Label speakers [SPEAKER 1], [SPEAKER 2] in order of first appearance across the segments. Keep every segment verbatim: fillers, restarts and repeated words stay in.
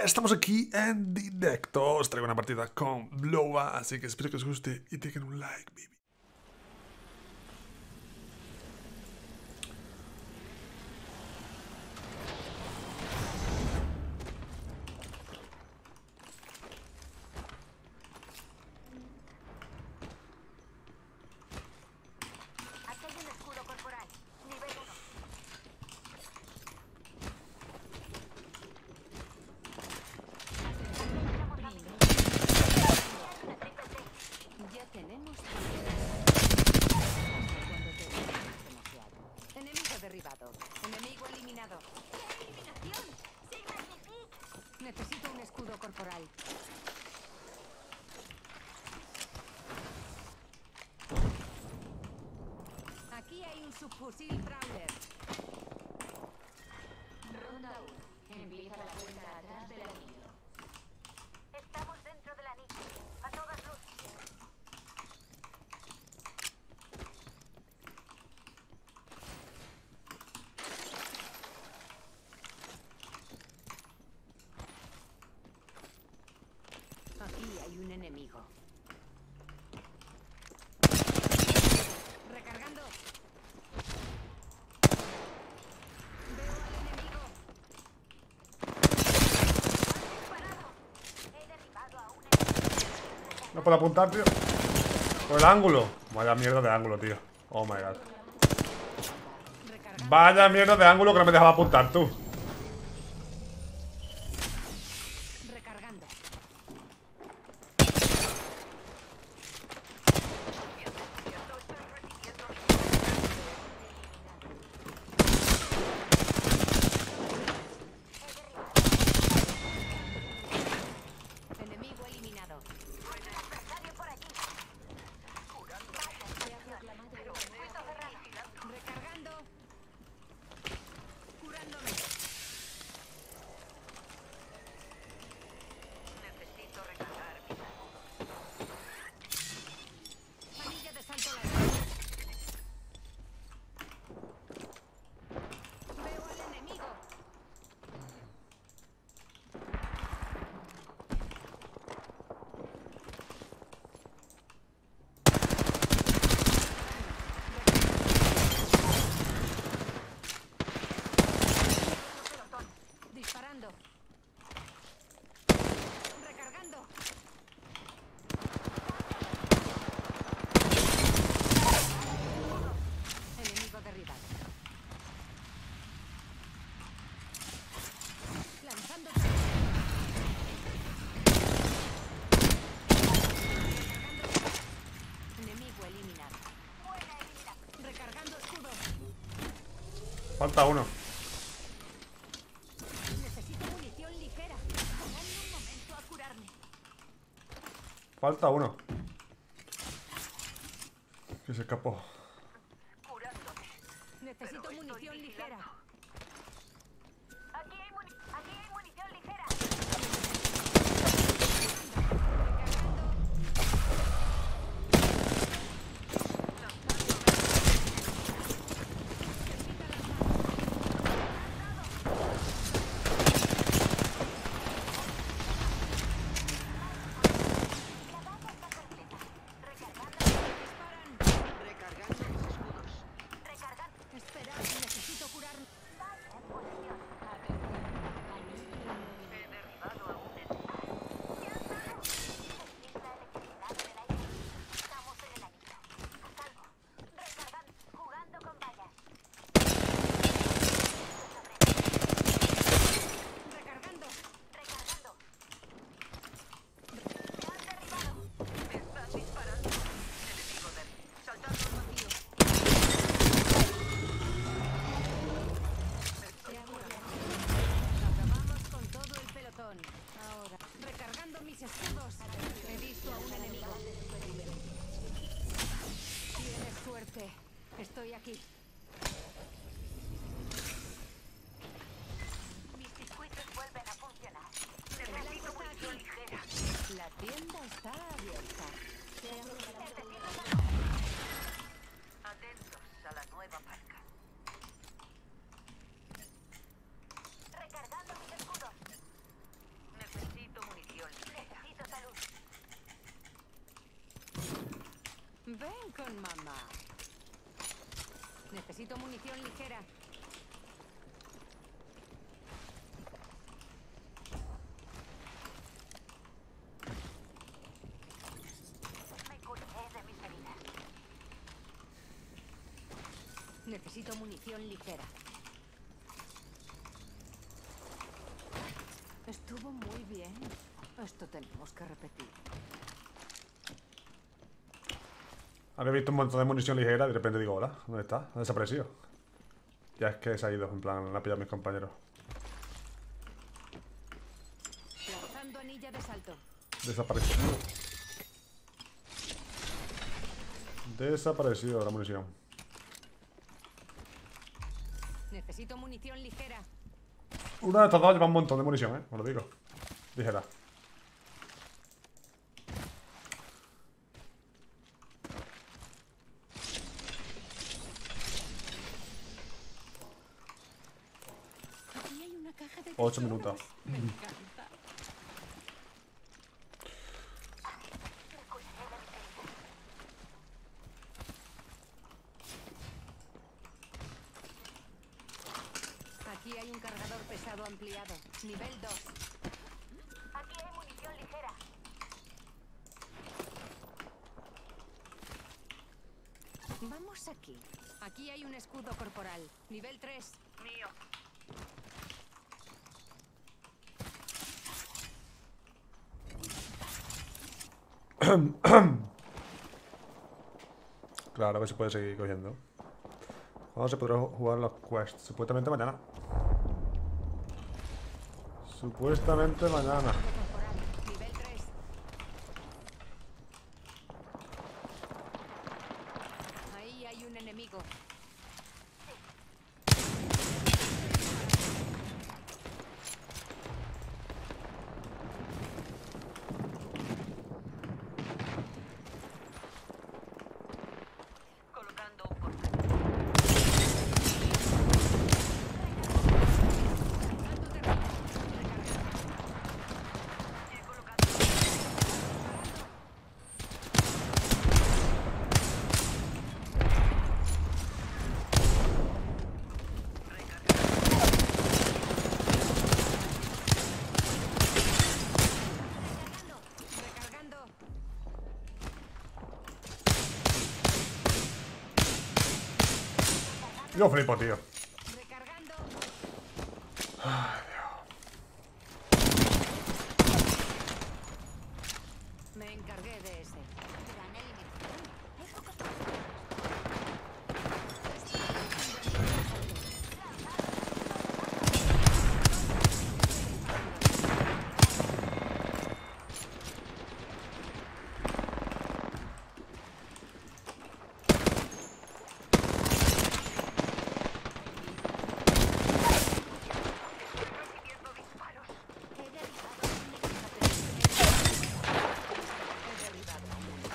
[SPEAKER 1] estamos aquí en directo. Os traigo una partida con Blowa, así que espero que os guste y dejen un like, baby.
[SPEAKER 2] Derribado. Enemigo eliminado. ¡Eliminación! ¡Sí, magnífico! Necesito un escudo corporal. Aquí hay un subfusil Prowler.
[SPEAKER 3] Ronda uno. Empieza la vuelta atrás del anillo.
[SPEAKER 4] Estamos dentro del anillo. A todas luces.
[SPEAKER 2] Aquí hay un enemigo. Recargando. Veo al enemigo.
[SPEAKER 4] ¡Disparado! He derribado a un enemigo.
[SPEAKER 1] No puedo apuntar, tío. Por el ángulo. Vaya mierda de ángulo, tío. Oh my god.
[SPEAKER 2] Recargando.
[SPEAKER 1] Vaya mierda de ángulo que no me dejaba apuntar, tú.
[SPEAKER 2] Recargando. Enemigo eliminado.
[SPEAKER 4] Adversario por allí.
[SPEAKER 2] Recargando. Curándome.
[SPEAKER 4] Necesito recargar mi
[SPEAKER 2] Manilla de salto largo. Veo al enemigo. Disparando. Recargando. Enemigo derribado. Lanzando. Enemigo eliminado. Recargando escudo.
[SPEAKER 1] Falta uno.
[SPEAKER 2] Necesito munición ligera. Dame un momento a curarme.
[SPEAKER 1] Falta uno. Que se escapó.
[SPEAKER 2] Necesito munición ligera.
[SPEAKER 4] Aquí hay, muni aquí hay munición ligera.
[SPEAKER 2] Esperad, necesito curarme. Ven con mamá. Necesito munición ligera.
[SPEAKER 4] Me curé de mis heridas.
[SPEAKER 2] Necesito munición ligera. Estuvo muy bien. Esto tenemos que repetir.
[SPEAKER 1] Había visto un montón de munición ligera y de repente digo, hola, ¿dónde está? Ha desaparecido. Ya es que se ha ido, en plan, la ha pillado a mis compañeros.
[SPEAKER 2] Lanzando anilla de salto.
[SPEAKER 1] Desaparecido. Desaparecido la munición.
[SPEAKER 2] Necesito munición ligera.
[SPEAKER 1] Una de estas dos lleva un montón de munición, eh, os lo digo. Ligera.
[SPEAKER 2] Aquí hay una caja de
[SPEAKER 1] Ocho
[SPEAKER 2] tesoros.
[SPEAKER 1] minutos.
[SPEAKER 2] Me encanta.
[SPEAKER 4] Me curé de mis heridas.
[SPEAKER 2] Aquí hay un cargador pesado ampliado. Nivel dos.
[SPEAKER 4] Aquí hay munición ligera.
[SPEAKER 2] Vamos aquí. Aquí hay un escudo corporal. Nivel tres.
[SPEAKER 4] Mío.
[SPEAKER 1] Claro, a ver si puede seguir cogiendo. ¿Cuándo se podrá jugar los quests? Supuestamente mañana. Supuestamente mañana.
[SPEAKER 2] Corporal. Nivel tres. Ahí hay un enemigo.
[SPEAKER 4] Colocando un portal. He colocado.
[SPEAKER 2] Recargando.
[SPEAKER 1] Yo flipo, tío.
[SPEAKER 2] Recargando. Me encargué de ese.
[SPEAKER 4] Gran eliminación. Es poco. Recibiendo disparos. He derribado un
[SPEAKER 2] He derribado a uno.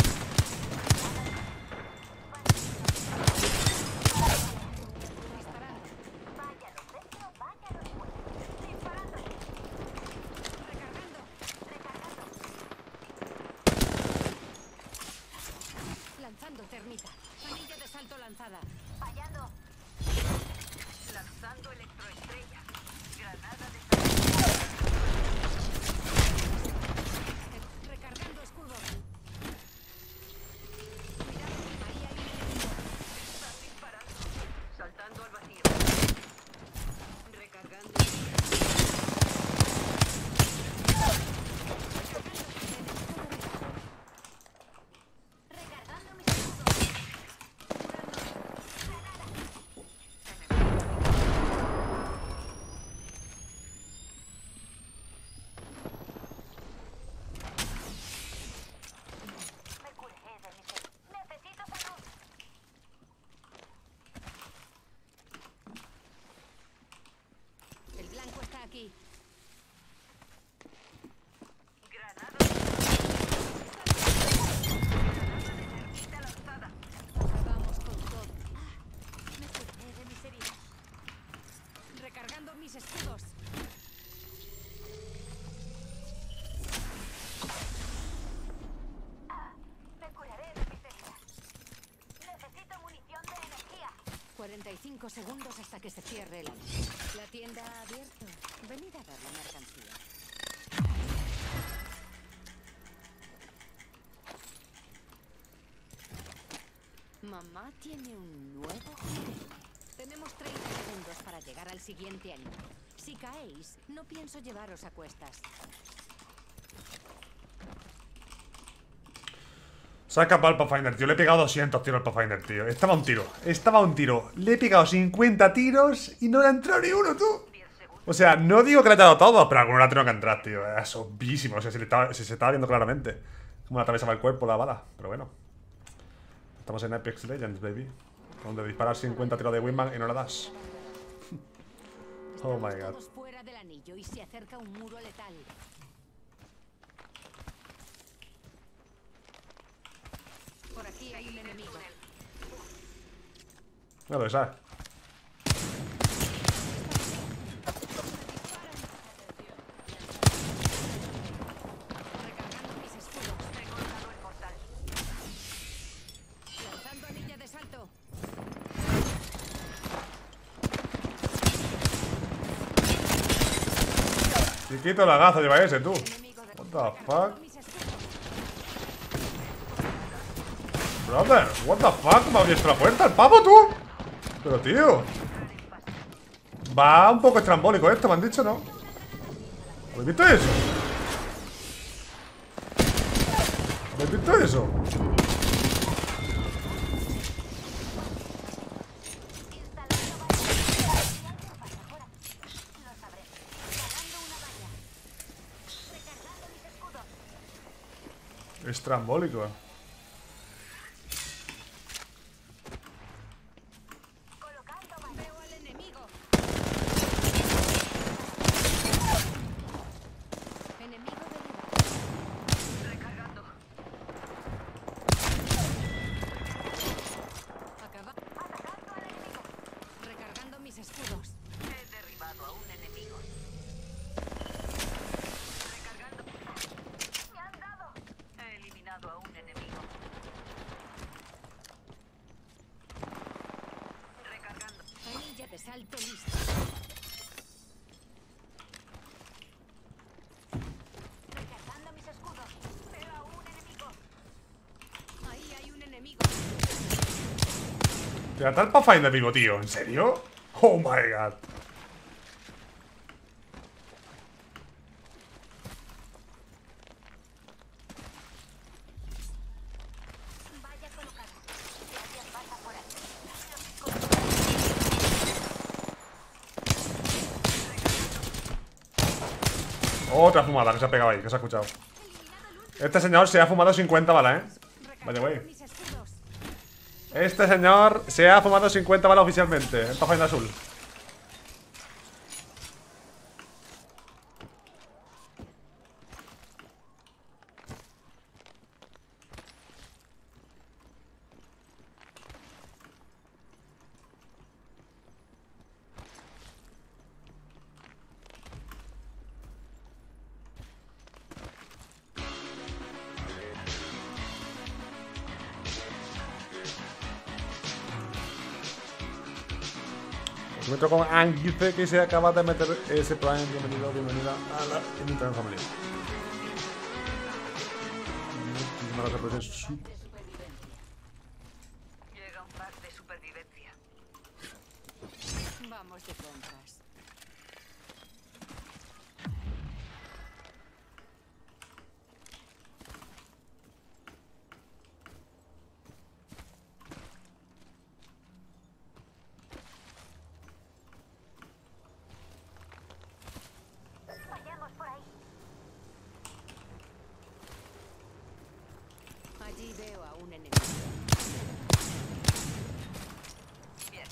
[SPEAKER 2] Disparando.
[SPEAKER 4] Vaya los dentro, vaya los fuera. Disparando.
[SPEAKER 2] Recargando.
[SPEAKER 4] Recargando.
[SPEAKER 2] Lanzando termita. Anilla de salto lanzada.
[SPEAKER 4] Fallando. Lanzando electroestrella. Granada de
[SPEAKER 2] Recargando escudo. Cuidado, ahí hay un enemigo.
[SPEAKER 4] Están disparando. Saltando al vacío.
[SPEAKER 2] Recargando.
[SPEAKER 4] Recargando mis escudos. Me curé de mis heridas. Necesito salud.
[SPEAKER 2] El blanco está aquí.
[SPEAKER 4] Granada de termita lanzada.
[SPEAKER 2] Vamos con todo.
[SPEAKER 4] Me curé de mis heridas.
[SPEAKER 2] Recargando mis escudos.
[SPEAKER 4] Me curaré de mis heridas.
[SPEAKER 2] cinco segundos hasta que se cierre el anillo. La tienda ha abierto. Venid a ver la mercancía. Mamá tiene un nuevo juguete. Tenemos treinta segundos para llegar al siguiente anillo. Si caéis, no pienso llevaros a cuestas.
[SPEAKER 1] Saca para el Pathfinder, tío. Le he pegado doscientos tiros al Pathfinder, tío. Estaba a un tiro. Estaba a un tiro. Le he pegado cincuenta tiros y no le ha entrado ni uno, tú. O sea, no digo que le haya dado todo, pero alguno le ha tenido que entrar, tío. Es obvísimo. O sea, se, le estaba, se, se estaba viendo claramente cómo le atravesaba el cuerpo la bala. Pero bueno. Estamos en Apex Legends, baby. Donde disparas cincuenta tiros de Wingman y no le das. Oh my god.
[SPEAKER 2] Todos fuera del anillo y se acerca un muro letal. Por aquí hay un enemigo.
[SPEAKER 1] No lo sabes.
[SPEAKER 2] Recargando mis escudos. He colocado el portal. Lanzando anilla de salto.
[SPEAKER 1] Chiquito lagazo lleva ese, tú.
[SPEAKER 2] Enemigo de...
[SPEAKER 1] What the fuck?
[SPEAKER 2] Mis escudos.
[SPEAKER 1] Brother, what the fuck? ¿Me ha abierto la puerta el pavo, tú? Pero, tío. Va un poco estrambólico esto, me han dicho, ¿no? ¿Habéis visto eso? ¿Habéis visto eso? Estrambólico.
[SPEAKER 2] Veo al enemigo. Enemigo derribado. Recargando. Acaba.
[SPEAKER 4] Atacando al enemigo.
[SPEAKER 2] Recargando mis escudos.
[SPEAKER 4] He derribado a un enemigo. Recargando. Me han dado. He eliminado a un enemigo. Recargando.
[SPEAKER 2] Anilla de salto lista.
[SPEAKER 4] Recargando mis escudos. Veo a un enemigo.
[SPEAKER 2] Ahí hay un enemigo.
[SPEAKER 1] Te da tal Pathfinder vivo, tío. ¿En serio? Oh my god.
[SPEAKER 4] Vaya colocada. Si alguien pasa por aquí.
[SPEAKER 1] Otra fumada que se ha pegado ahí, que se ha escuchado. Este señor se ha fumado cincuenta balas, ¿eh? Vaya, güey.
[SPEAKER 2] Mis escudos.
[SPEAKER 1] Este señor se ha fumado cincuenta balas oficialmente. El Pathfinder azul. Me encuentro con Anguice que se acaba de meter ese Prime. Bienvenido, bienvenida a la Internet Family. Muchísimas gracias por ese sub.
[SPEAKER 4] Llega un pack de supervivencia.
[SPEAKER 2] Vamos de compras.
[SPEAKER 4] Vayamos por ahí.
[SPEAKER 2] Allí veo a un enemigo.
[SPEAKER 4] Bien.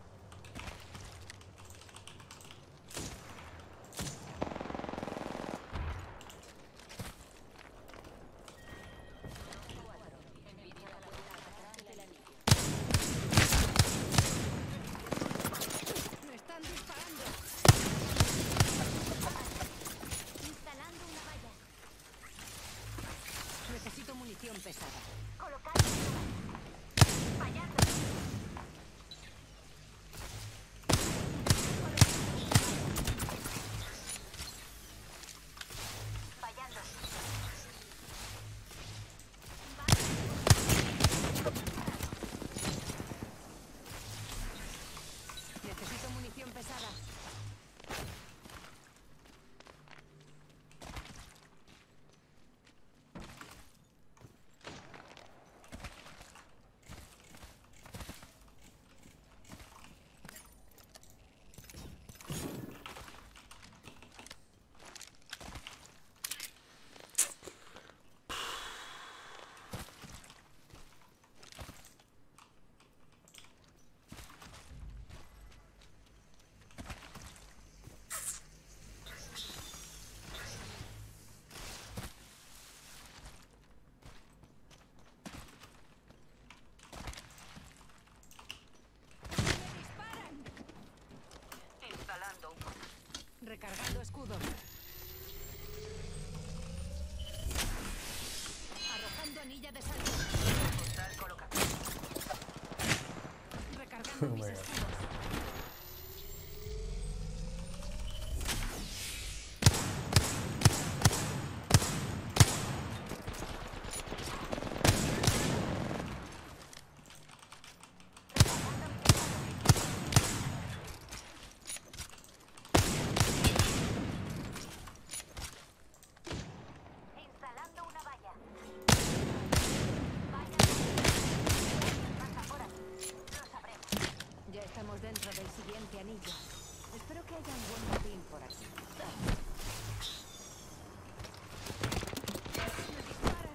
[SPEAKER 2] ¡Me están disparando!
[SPEAKER 4] Instalando una valla.
[SPEAKER 2] Necesito munición pesada.
[SPEAKER 4] Colocando una valla.
[SPEAKER 2] Recargando escudos. Arrojando anilla de salto.
[SPEAKER 4] Portal colocado.
[SPEAKER 2] Recargando mis escudos.
[SPEAKER 3] Instalando una valla. Pasa por aquí. Lo sabremos.
[SPEAKER 2] Ya estamos dentro del siguiente anillo. Espero que haya un buen botín por aquí. ¡Me disparan!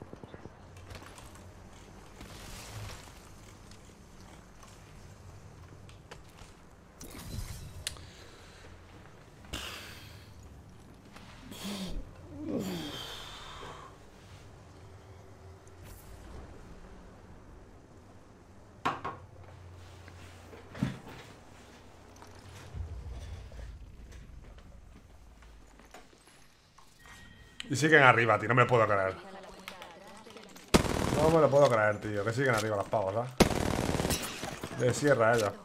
[SPEAKER 1] Y siguen arriba, tío, no me lo puedo creer. No me lo puedo creer, tío, que siguen arriba los pavos, ¿sabes? De sierra ellos.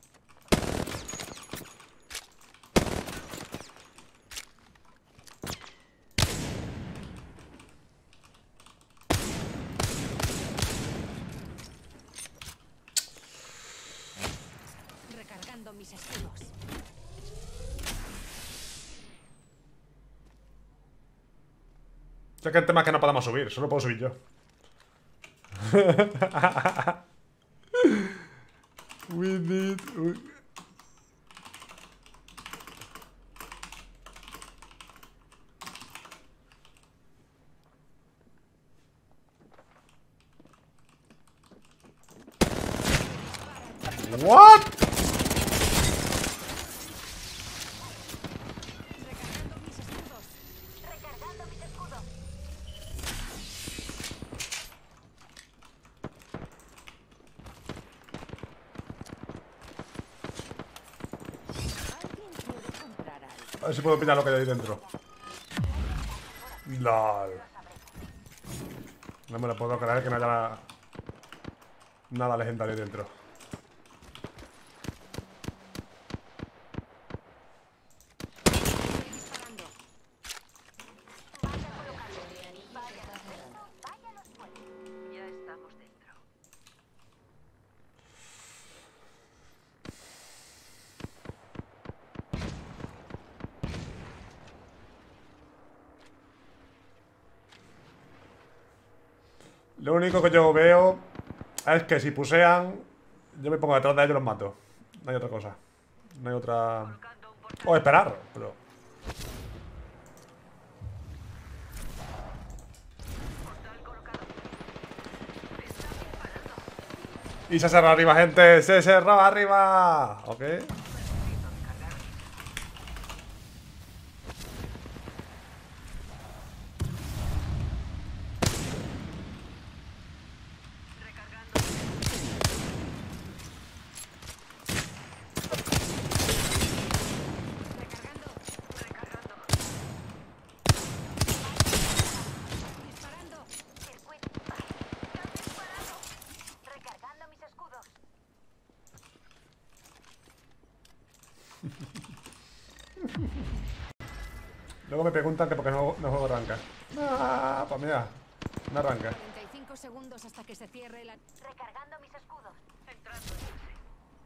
[SPEAKER 2] Recargando mis escudos.
[SPEAKER 1] Ya que el tema es que no podemos subir, solo puedo subir yo. We need... we- What?
[SPEAKER 2] Recargando mis escudos.
[SPEAKER 3] Recargando mis escudos.
[SPEAKER 2] ¿Alguien quiere comprar algo?
[SPEAKER 1] A ver si puedo pillar lo que hay ahí dentro. LOL. No me lo puedo creer que no haya nada legendario ahí dentro.
[SPEAKER 2] Estoy disparando.
[SPEAKER 4] Ya estamos dentro.
[SPEAKER 1] Lo único que yo veo es que si pusean, yo me pongo detrás de ellos y los mato. No hay otra cosa. No hay otra...
[SPEAKER 4] Colocando un portal.
[SPEAKER 1] O esperar, pero...
[SPEAKER 4] Portal colocado. Está disparando.
[SPEAKER 1] Y se cerra arriba, gente. Se cerra arriba. Ok.
[SPEAKER 2] Recargando.
[SPEAKER 4] Recargando.
[SPEAKER 2] Disparando.
[SPEAKER 3] Circuito. ¡Me han disparado! Recargando mis escudos.
[SPEAKER 1] Luego me preguntan que por qué no, no juego arranca. Ah, pues mira. No arranca.
[SPEAKER 2] cuarenta y cinco segundos hasta que se cierre la...
[SPEAKER 3] Recargando mis escudos.
[SPEAKER 4] Entrando en fase.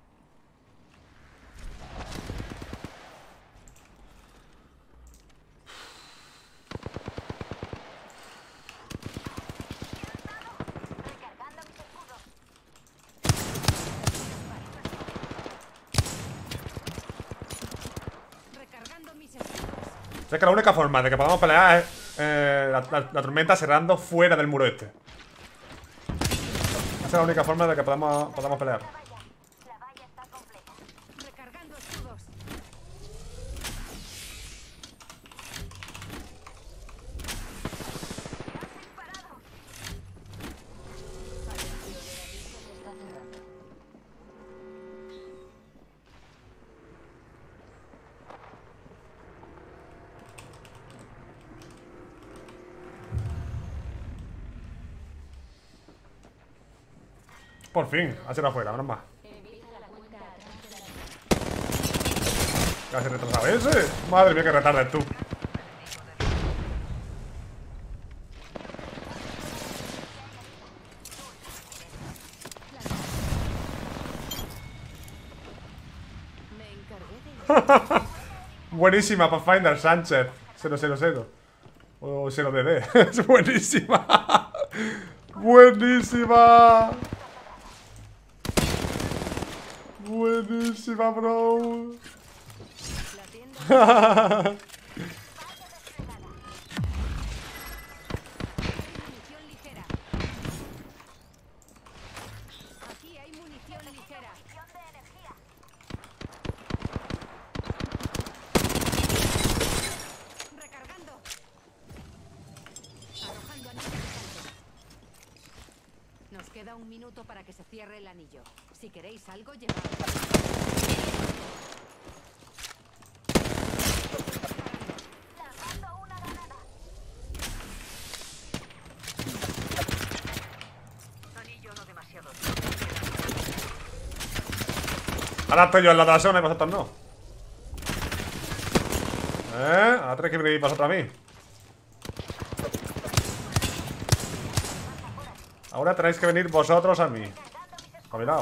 [SPEAKER 3] Recargando mis escudos.
[SPEAKER 2] Recargando mis escudos.
[SPEAKER 1] O sea que la única forma de que podamos pelear es eh, la, la- la tormenta cerrando fuera del muro este. Esa es la única forma de que podamos, podamos pelear.
[SPEAKER 3] La valla. La valla está completa.
[SPEAKER 2] Recargando escudos.
[SPEAKER 1] Por fin, ha sido afuera, menos más. ¿Qué hace retrasado ese? Madre mía, que retardes tú.
[SPEAKER 2] Me encargué de...
[SPEAKER 1] Buenísima, Pathfinder Sánchez. cero cero cero. O cero D D. Es buenísima. Buenísima. Buenísima, bro.
[SPEAKER 2] La tienda... munición ligera. Aquí hay munición ligera.
[SPEAKER 3] Munición de energía.
[SPEAKER 2] Recargando. Arrojando anillo picante. Nos queda un minuto para que se cierre el anillo. Si queréis algo, llevad.
[SPEAKER 3] Lanzando una granada.
[SPEAKER 4] Anillo no demasiado.
[SPEAKER 1] Ahora estoy yo en la de la zona y vosotros no. ¿Eh? Ahora tenéis que venir vosotros a mí. Ahora tenéis que venir vosotros a mí. Espabilado.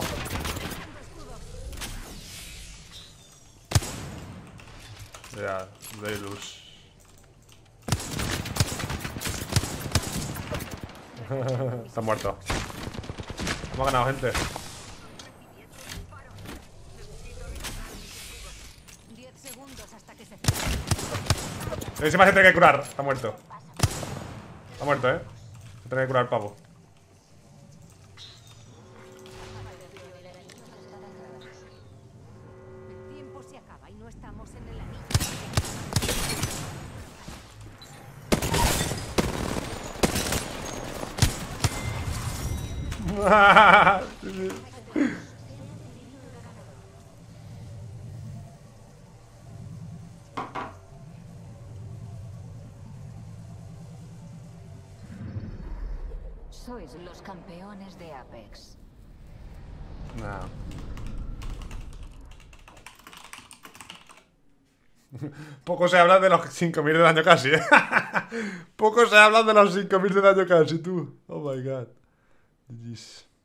[SPEAKER 1] Ya, Deilus. Está muerto. Hemos ganado, gente.
[SPEAKER 2] diez segundos hasta que se cierre.
[SPEAKER 1] Encima se tiene que curar. Está muerto. Está muerto, eh. Se tiene que curar el pavo.
[SPEAKER 2] El tiempo se acaba y no estamos en el anillo.
[SPEAKER 5] Sois los campeones de Apex.
[SPEAKER 1] No. Poco se habla de los cinco mil de daño casi, ¿eh? Poco se habla de los cinco mil de daño casi, tú. Oh my god. G G's.